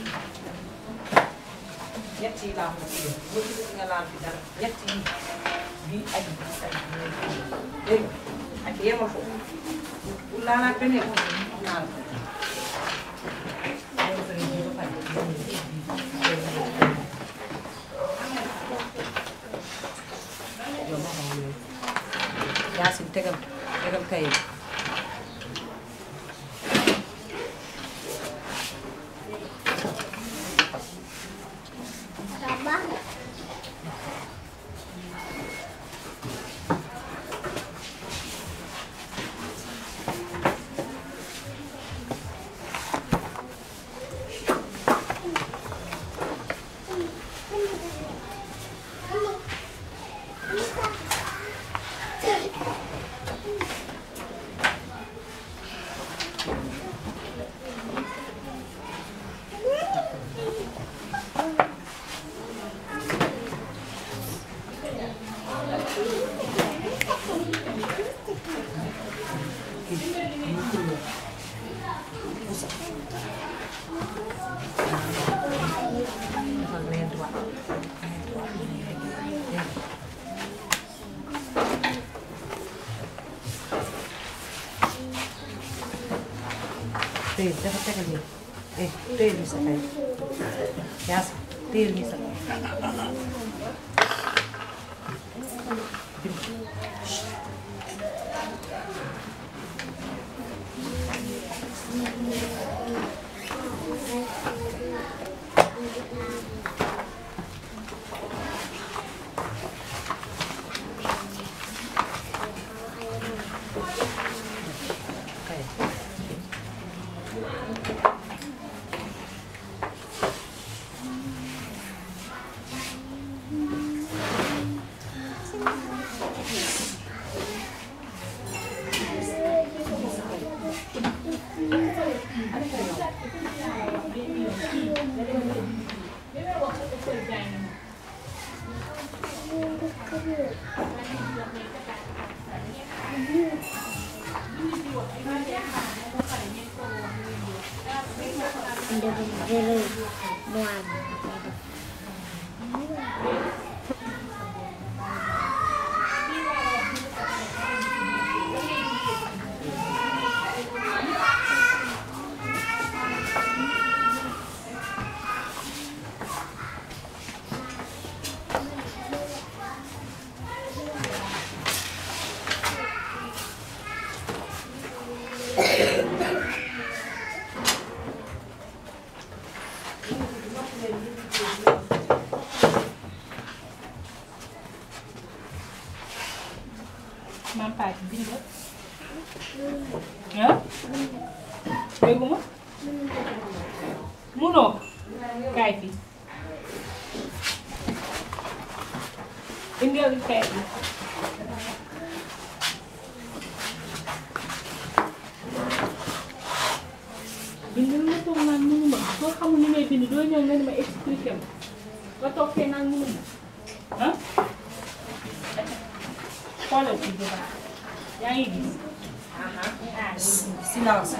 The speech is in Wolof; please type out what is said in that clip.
ñett yi laa ko def bu gis nga laal fi dara ñett yi bii ak bii ak bii dégg nga ak yema foofu bu laalaat beneen laal ko Yaasin tegam kayit Teel dafa tegal nii teel ni sa kay Yaas teel ni sa kay Mam Fatou bind ah dégguma munoo kaay fi indil kayit bi bindal ma toog naan munuma soo xamul ni ngay bind doo ñëw nga ne ma expliqué ma nga toog fee naan munuma ah xoolal ci bu baax yaa ngi gis silence